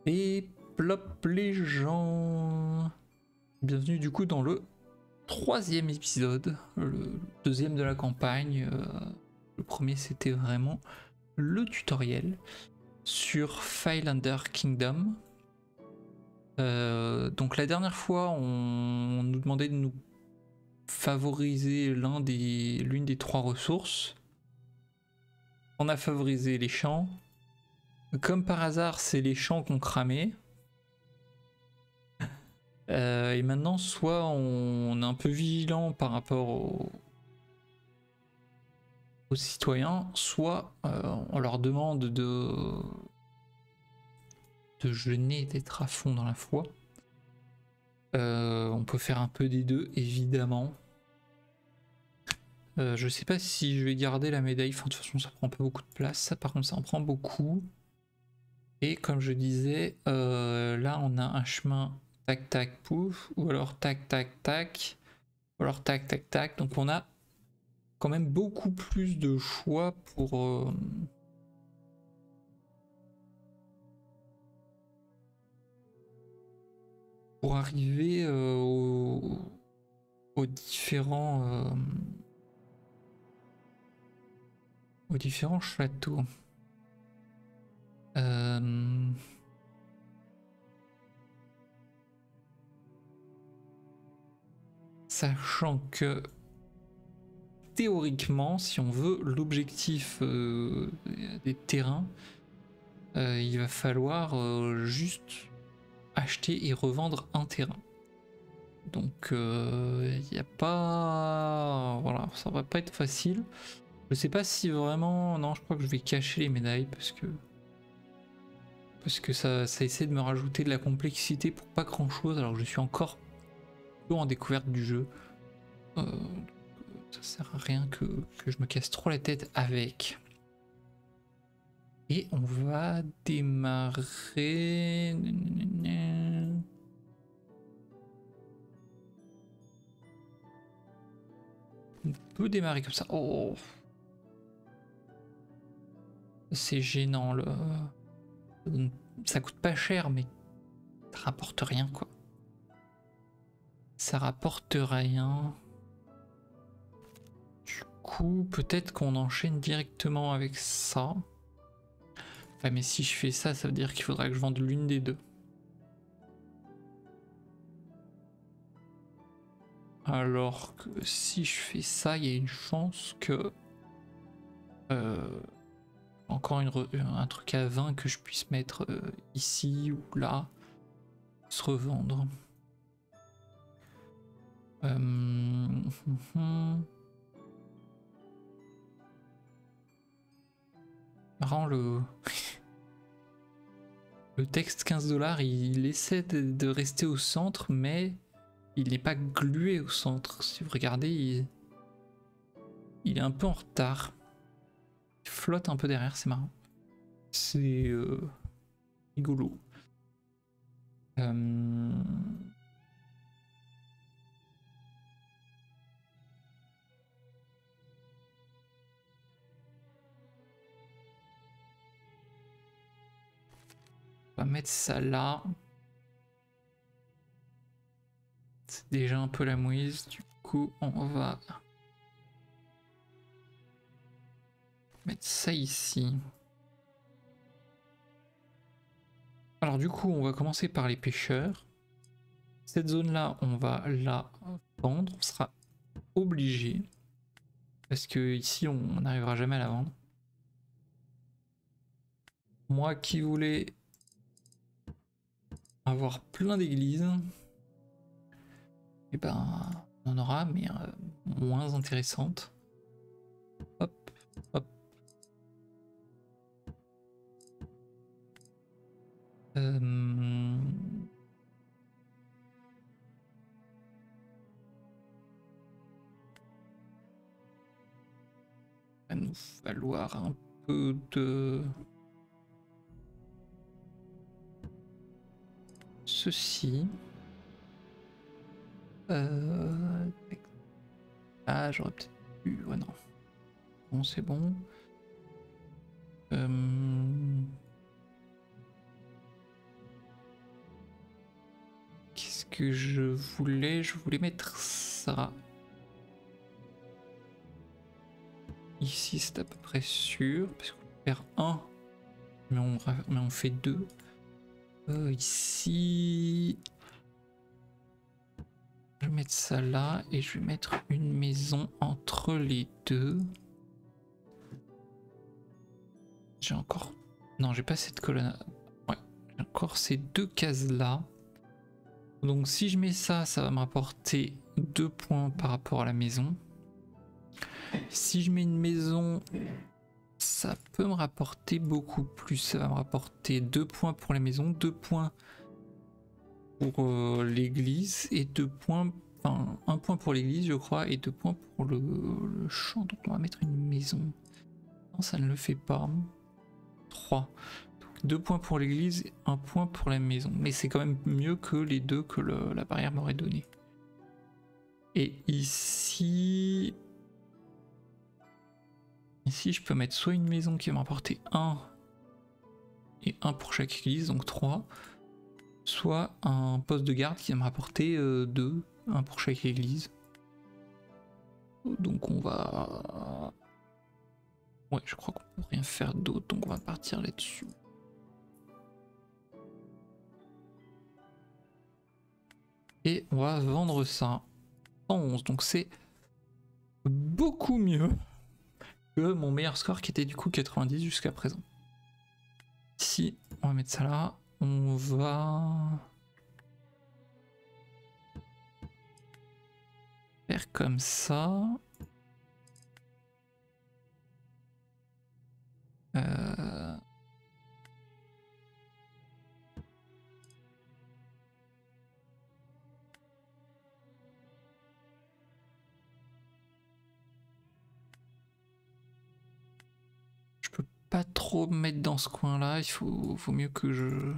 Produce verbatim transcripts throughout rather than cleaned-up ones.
Et plop les gens. Bienvenue du coup dans le troisième épisode, le deuxième de la campagne. Euh, le premier c'était vraiment le tutoriel sur Fylander Kingdom. Euh, donc la dernière fois on, on nous demandait de nous favoriser l'un des, l'une des trois ressources. On a favorisé les champs. Comme par hasard c'est les champs qu'on cramait. Euh, et maintenant, soit on est un peu vigilant par rapport aux, aux citoyens, soit euh, on leur demande de, de jeûner, d'être à fond dans la foi. Euh, on peut faire un peu des deux, évidemment. Euh, je sais pas si je vais garder la médaille, enfin, de toute façon ça prend pas beaucoup de place, ça par contre ça en prend beaucoup. Et comme je disais, euh, là on a un chemin tac tac pouf, ou alors tac tac tac, ou alors tac tac tac, donc on a quand même beaucoup plus de choix pour euh, pour arriver euh, aux, aux différents euh, aux différents châteaux. Euh... Sachant que théoriquement, si on veut l'objectif euh, des terrains, euh, il va falloir euh, juste acheter et revendre un terrain. Donc il euh, n'y a pas... Voilà, ça va pas être facile. Je sais pas si vraiment... Non, je crois que je vais cacher les médailles parce que... Parce que ça, ça essaie de me rajouter de la complexité pour pas grand chose alors que je suis encore plutôt en découverte du jeu. Euh, ça sert à rien que, que je me casse trop la tête avec. Et on va démarrer... On peut démarrer comme ça. Oh, c'est gênant le... Ça coûte pas cher mais ça rapporte rien quoi. Ça rapporte rien. Du coup peut-être qu'on enchaîne directement avec ça. Enfin, mais si je fais ça, ça veut dire qu'il faudra que je vende l'une des deux. Alors que si je fais ça, il y a une chance que... Euh, encore une un truc à vingt que je puisse mettre euh, ici ou là. Se revendre. Euh... Hum, hum. Marrant le... le texte quinze dollars, il essaie de, de rester au centre, mais il n'est pas glué au centre. Si vous regardez, il, il est un peu en retard. Il flotte un peu derrière, c'est marrant. C'est euh, rigolo. Euh... On va mettre ça là. C'est déjà un peu la mouise. Du coup, on va mettre ça ici. Alors du coup, on va commencer par les pêcheurs. Cette zone-là, on va la vendre. On sera obligé. Parce que ici, on n'arrivera jamais à la vendre. Moi qui voulais avoir plein d'églises, et ben on en aura, mais euh, moins intéressante. Hop, hop. Euh... Il va nous falloir un peu de ceci. Euh... Ah, j'aurais peut-être pu... Ouais, non. Bon, c'est bon. Euh... qu'est-ce que je voulais? Je voulais mettre ça. Ici, c'est à peu près sûr, parce qu'on perd un, mais on, mais on fait deux. Euh, ici, je vais mettre ça là, et je vais mettre une maison entre les deux. J'ai encore... Non, j'ai pas cette colonne. Ouais, j'ai encore ces deux cases là. Donc si je mets ça, ça va me rapporter deux points par rapport à la maison. Si je mets une maison, ça peut me rapporter beaucoup plus. Ça va me rapporter deux points pour la maison, deux points pour euh, l'église et deux points, enfin un point pour l'église je crois et deux points pour le, le champ. Donc on va mettre une maison. Non, ça ne le fait pas. trois. Donc deux points pour l'église et un point pour la maison. Mais c'est quand même mieux que les deux que le, la barrière m'aurait donné. Et ici... Ici, je peux mettre soit une maison qui va m'apporter un et un pour chaque église, donc trois, soit un poste de garde qui va me rapporter euh, deux, un pour chaque église. Donc on va... Ouais, je crois qu'on peut rien faire d'autre, donc on va partir là-dessus. Et on va vendre ça en onze, donc c'est beaucoup mieux que mon meilleur score qui était du coup quatre-vingt-dix jusqu'à présent. Ici, on va mettre ça là. On va faire comme ça. Euh... Je peux pas trop me mettre dans ce coin là, il faut, faut mieux que je...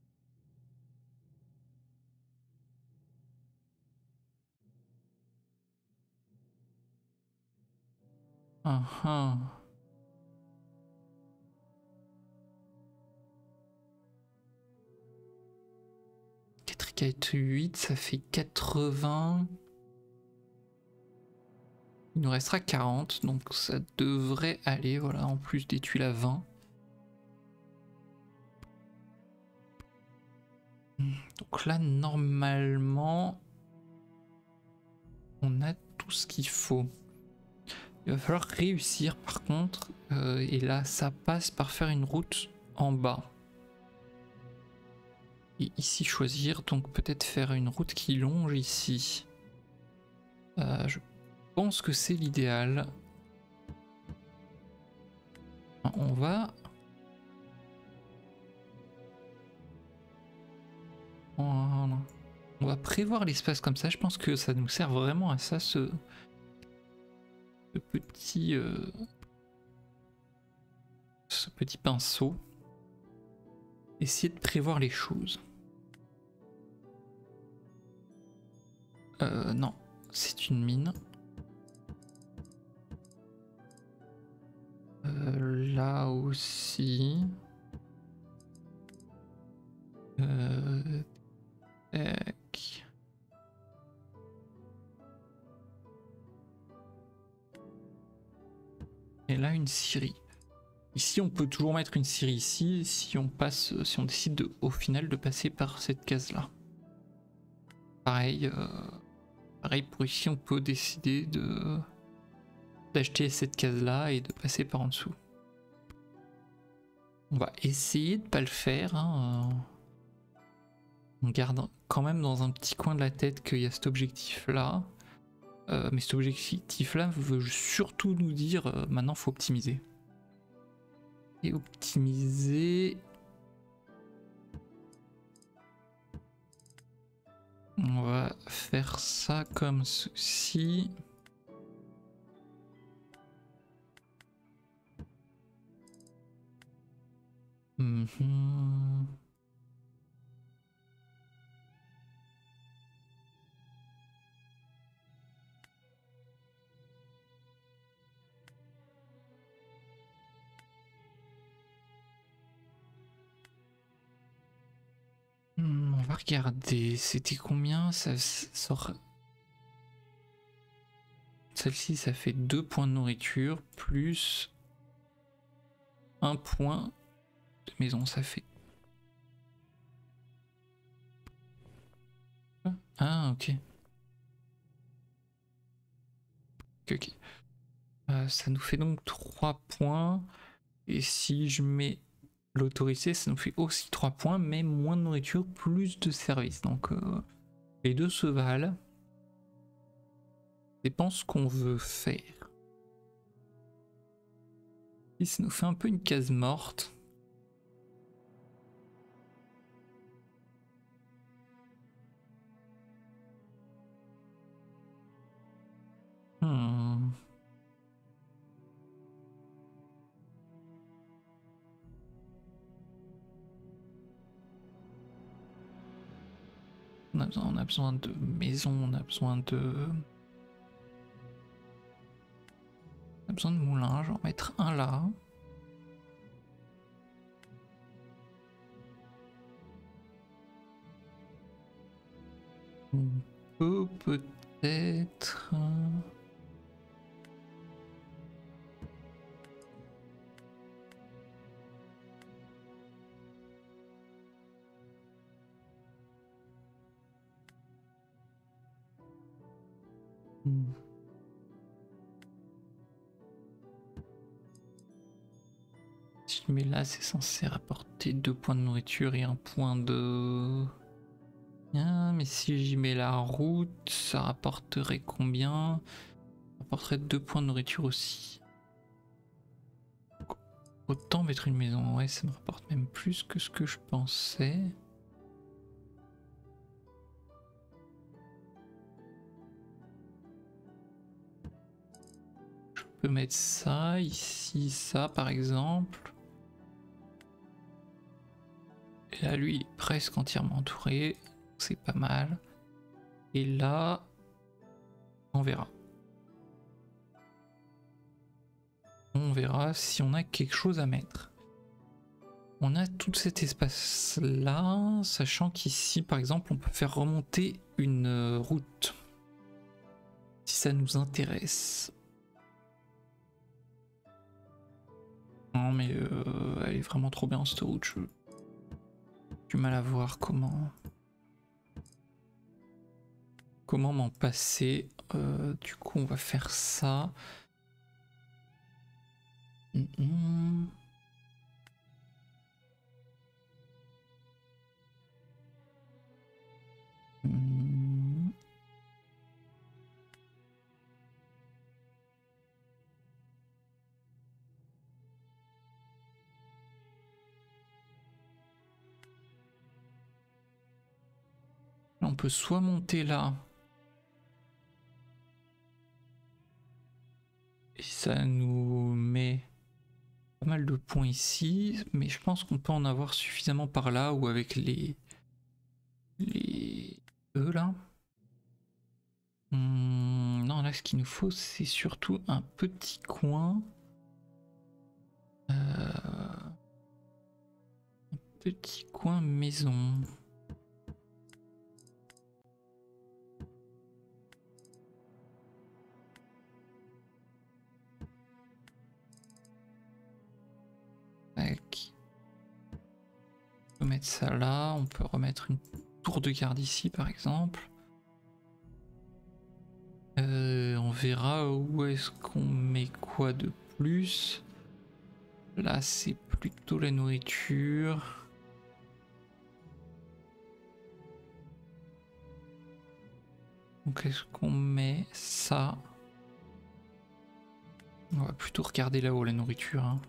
Ah ah. quatre, quatre, huit, ça fait quatre-vingts. Il nous restera quarante, donc ça devrait aller, voilà, en plus des tuiles à vingt. Donc là, normalement, on a tout ce qu'il faut. Il va falloir réussir par contre, euh, et là, ça passe par faire une route en bas. Et ici choisir, donc peut-être faire une route qui longe ici. Euh, je pense que c'est l'idéal. On va... Voilà. On va prévoir l'espace comme ça, je pense que ça nous sert vraiment à ça, ce, ce petit... Euh... ce petit pinceau. Essayer de prévoir les choses. Euh, non, c'est une mine. Euh, là aussi. Euh, tac. Et là une scierie. Ici on peut toujours mettre une scierie ici si on passe, si on décide de, au final de passer par cette case là. Pareil, euh, pareil pour ici on peut décider de d'acheter cette case là et de passer par en dessous. On va essayer de pas le faire. Hein. On garde quand même dans un petit coin de la tête qu'il y a cet objectif là. Euh, mais cet objectif là veut surtout nous dire euh, maintenant faut optimiser. Et optimiser. On va faire ça comme ceci. Mmh. On va regarder, c'était combien ça sort. Celle-ci, ça fait deux points de nourriture plus un point de maison, ça fait. Ah, ok. Ok, ok. Euh, ça nous fait donc trois points. Et si je mets l'autorité, ça nous fait aussi trois points, mais moins de nourriture, plus de services. Donc euh, les deux se valent. Ça dépend ce qu'on veut faire. Et ça nous fait un peu une case morte. Hmm. On a besoin, on a besoin de maison, on a besoin de... On a besoin de moulin, je vais en mettre un là. On peut peut-être... Hmm. Si je mets là, c'est censé rapporter deux points de nourriture et un point de... Ah, mais si j'y mets la route, ça rapporterait combien? Ça rapporterait deux points de nourriture aussi. Autant mettre une maison, ouais, ça me rapporte même plus que ce que je pensais. Je peux mettre ça, ici, ça par exemple. Et là, lui, il est presque entièrement entouré. C'est pas mal. Et là, on verra. On verra si on a quelque chose à mettre. On a tout cet espace là, sachant qu'ici par exemple on peut faire remonter une route si ça nous intéresse. Non mais euh, elle est vraiment trop bien cette route, je... du mal à voir comment comment m'en passer. Euh, du coup on va faire ça. Mmh, mmh. Mmh. On peut soit monter là et ça nous met pas mal de points ici, mais je pense qu'on peut en avoir suffisamment par là ou avec les les eux là. Hum, non, là ce qu'il nous faut c'est surtout un petit coin. Euh, un petit coin maison. Tac. On peut mettre ça là, on peut remettre une tour de garde ici par exemple. Euh, on verra où est-ce qu'on met quoi de plus. Là c'est plutôt la nourriture. Donc est-ce qu'on met ça? On va plutôt regarder là-haut la nourriture. Hein.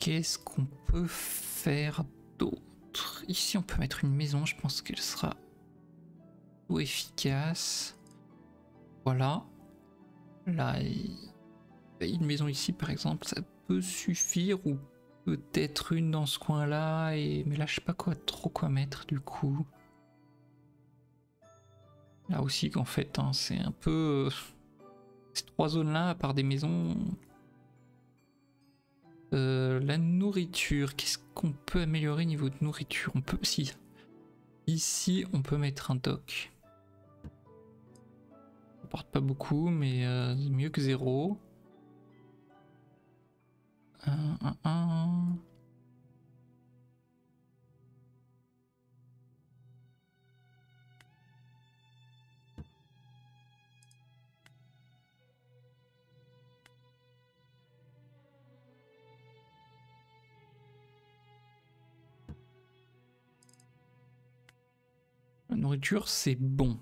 qu'est-ce qu'on peut faire d'autre? Ici on peut mettre une maison, je pense qu'elle sera tout efficace. Voilà. Là, il y a une maison ici par exemple, ça peut suffire, ou peut-être une dans ce coin-là, et mais là je sais pas quoi trop quoi mettre du coup. Là aussi qu'en fait, hein, c'est un peu... Ces trois zones-là, à part des maisons... Euh, la nourriture, qu'est-ce qu'on peut améliorer niveau de nourriture? On peut... Si. Ici, on peut mettre un dock. Ça porte pas beaucoup, mais euh, mieux que zéro. Un, un, un. La nourriture, c'est bon.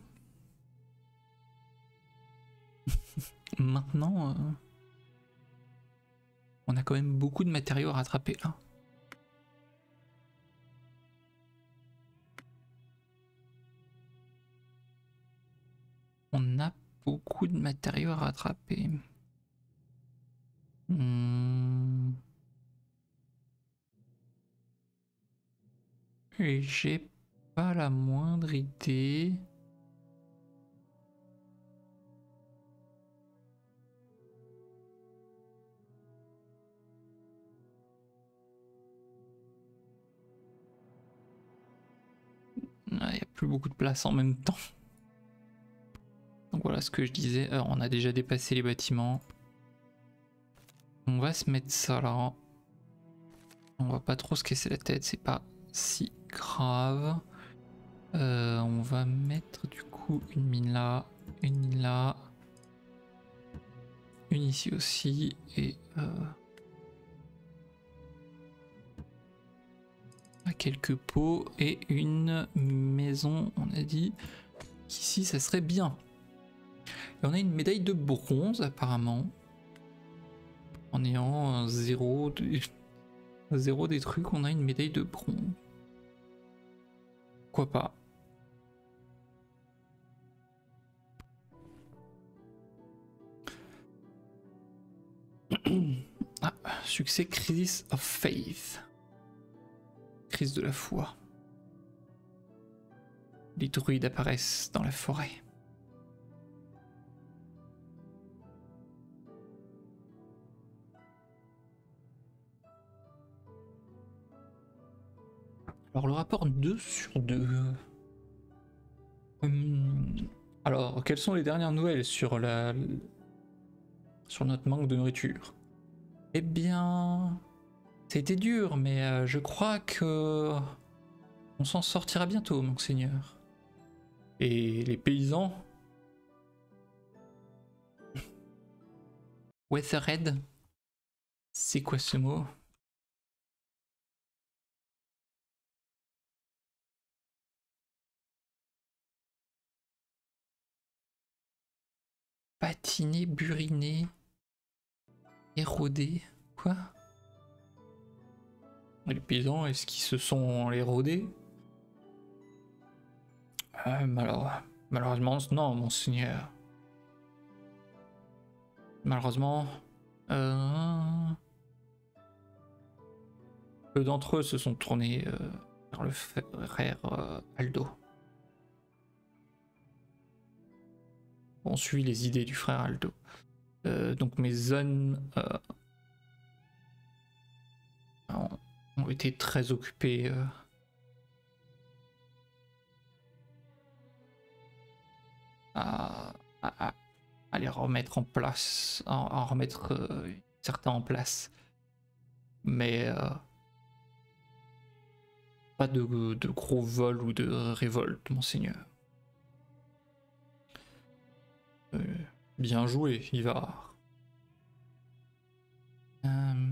Maintenant, euh, on a quand même beaucoup de matériaux à rattraper là. On a beaucoup de matériaux à rattraper. Hmm. Et j'ai pas la moindre idée. Il n'y a plus beaucoup de place en même temps. Donc voilà ce que je disais. Alors, on a déjà dépassé les bâtiments. On va se mettre ça là. On va pas trop se casser la tête, c'est pas si grave. Euh, on va mettre du coup une mine là, une mine là, une ici aussi, et euh, quelques pots et une maison. On a dit qu'ici ça serait bien. Et on a une médaille de bronze apparemment, en ayant zéro, de... zéro des trucs. On a une médaille de bronze. Pourquoi pas? Ah, succès Crisis of Faith. Crise de la foi. Les druides apparaissent dans la forêt. Alors le rapport deux sur deux. Hum, alors, quelles sont les dernières nouvelles sur la sur notre manque de nourriture? Eh bien, ça a été dur, mais euh, je crois que on s'en sortira bientôt, monseigneur. Et les paysans? Weatherhead? C'est quoi ce mot? Patiner, buriner, éroder? Quoi? Les paysans, est-ce qu'ils se sont érodés? euh, malheureux. Malheureusement, non, monseigneur. Malheureusement, euh... peu d'entre eux se sont tournés euh, vers le frère euh, Aldo. On suit les idées du frère Aldo. Euh, donc mes zones euh, ont, ont été très occupées. Euh, à, à, à les remettre en place, à, à remettre euh, certains en place. Mais euh, pas de, de gros vols ou de révolte, monseigneur. Euh, bien joué, Ivar. Euh,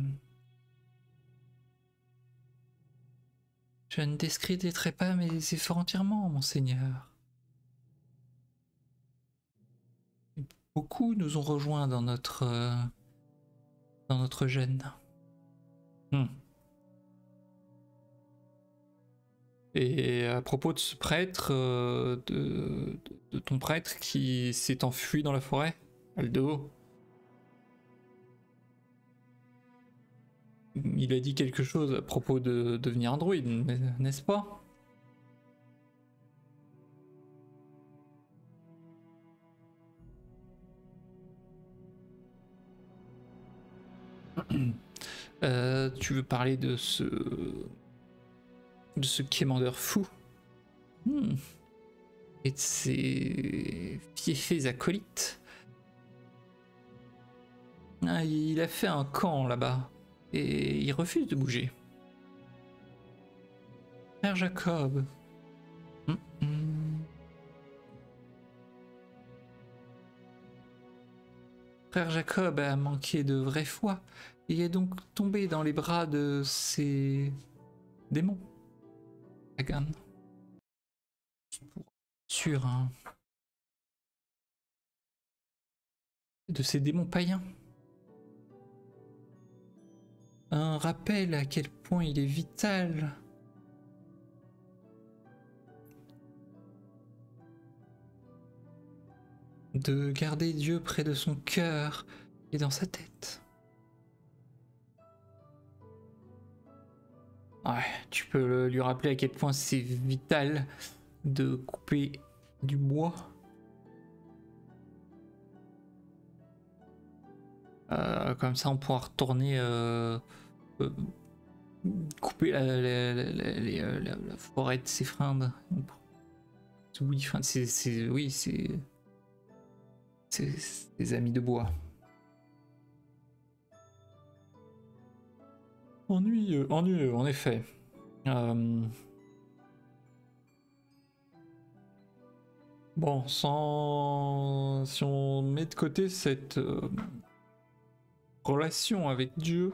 je ne discréditerai pas mes efforts entièrement, monseigneur. Beaucoup nous ont rejoints dans notre euh, dans notre jeûne. Hmm. Et à propos de ce prêtre, euh, de, de ton prêtre qui s'est enfui dans la forêt, Aldo, il a dit quelque chose à propos de devenir un druide, n'est-ce pas? euh, Tu veux parler de ce... de ce quémandeur fou, hmm. et de ses fiefés acolytes. Ah, il a fait un camp là-bas et il refuse de bouger. Frère Jacob. Hmm, hmm. Frère Jacob a manqué de vraie foi et est donc tombé dans les bras de ces démons. Hagan. Sur un... de ces démons païens. Un rappel à quel point il est vital de garder Dieu près de son cœur et dans sa tête. Ouais, tu peux lui rappeler à quel point c'est vital de couper du bois. Euh, comme ça, on pourra retourner euh, euh, couper la, la, la, la, la, la forêt de ses frindes. Oui, enfin, c'est, c'est, oui, c'est, c'est des amis de bois. Ennuyeux, ennuyeux, en effet. Euh... Bon, sans... si on met de côté cette euh, relation avec Dieu,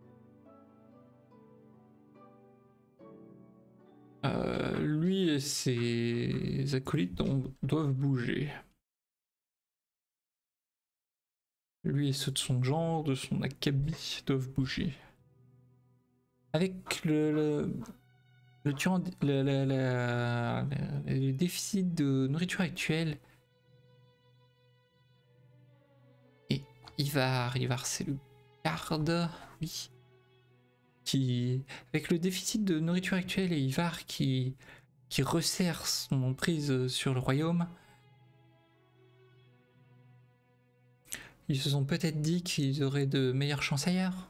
euh, lui et ses acolytes on, doivent bouger. Lui et ceux de son genre, de son acabit, doivent bouger. Avec le... le... Le, tuant, le, le, le, le déficit de nourriture actuel, et Ivar, Ivar c'est le garde, oui, qui, avec le déficit de nourriture actuel et Ivar qui, qui resserre son emprise sur le royaume, ils se sont peut-être dit qu'ils auraient de meilleures chances ailleurs.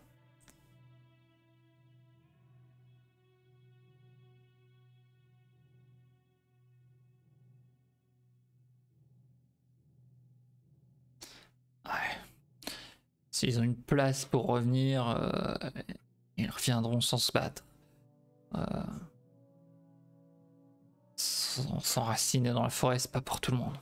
Ouais. S'ils ont une place pour revenir, euh, ils reviendront sans se battre. Euh, S'enraciner dans la forêt, c'est pas pour tout le monde.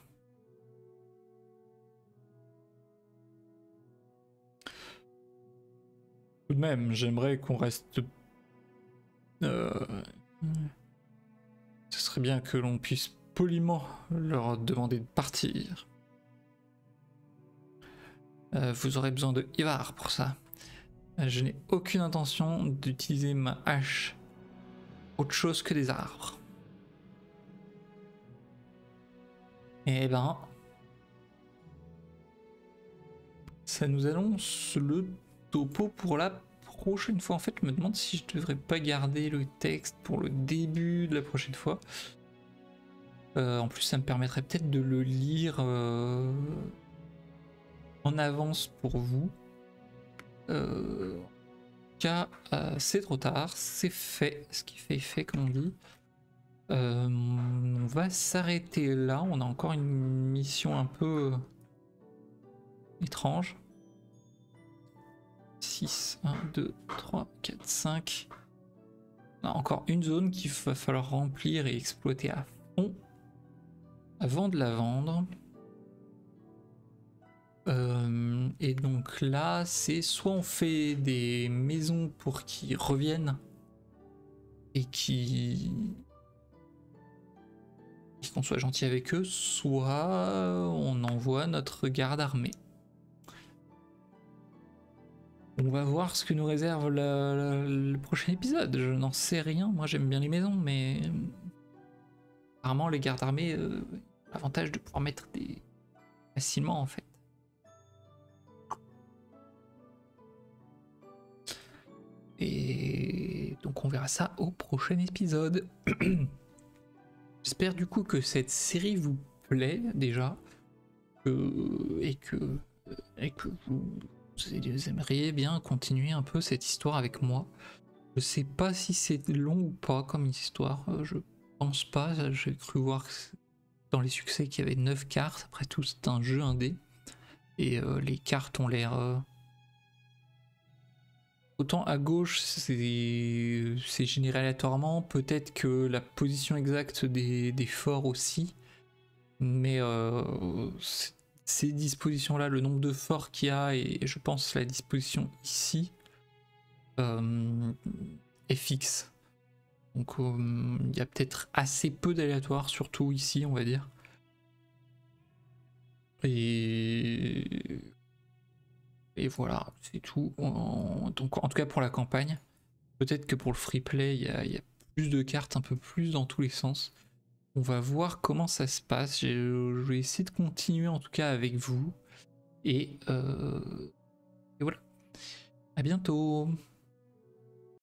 Tout de même, j'aimerais qu'on reste... Euh... Ce serait bien que l'on puisse poliment leur demander de partir. Euh, vous aurez besoin de Ivar pour ça. Je n'ai aucune intention d'utiliser ma hache autre chose que des arbres. Et ben... ça nous annonce le topo pour la prochaine fois. En fait, je me demande si je devrais pas garder le texte pour le début de la prochaine fois. Euh, en plus, ça me permettrait peut-être de le lire euh, en avance pour vous. Euh, car euh, c'est trop tard, c'est fait, ce qui fait effet comme on dit. Euh, on va s'arrêter là, on a encore une mission un peu étrange. six, un, deux, trois, quatre, cinq. On a encore une zone qu'il va falloir remplir et exploiter à fond avant de la vendre. Euh, et donc là, c'est soit on fait des maisons pour qu'ils reviennent et qui qu'on soit gentil avec eux, soit on envoie notre garde armée. On va voir ce que nous réserve le, le, le prochain épisode. Je n'en sais rien. Moi, j'aime bien les maisons, mais apparemment les gardes armés, euh, l'avantage de pouvoir mettre des facilement en fait. Et donc on verra ça au prochain épisode. J'espère du coup que cette série vous plaît déjà euh, et que et que vous, vous aimeriez bien continuer un peu cette histoire avec moi. Je sais pas si c'est long ou pas comme histoire, euh, je pense pas. J'ai cru voir dans les succès qu'il y avait neuf cartes. Après tout, c'est un jeu indé et euh, les cartes ont l'air euh, autant à gauche, c'est c'est généré aléatoirement, peut-être que la position exacte des, des forts aussi, mais euh, ces dispositions-là, le nombre de forts qu'il y a, et je pense la disposition ici, euh, est fixe. Donc euh, il y a peut-être assez peu d'aléatoires, surtout ici, on va dire. Et Et voilà, c'est tout. En- Donc en tout cas pour la campagne, peut-être que pour le free play, il y a, il y a plus de cartes, un peu plus dans tous les sens. On va voir comment ça se passe. Je, je vais essayer de continuer en tout cas avec vous. Et, euh, et voilà. À bientôt.